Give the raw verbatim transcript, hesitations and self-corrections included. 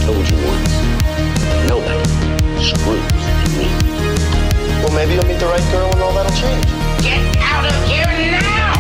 told you once, nobody screws me. Well, maybe you'll meet the right girl and all that'll change. Get out of here now!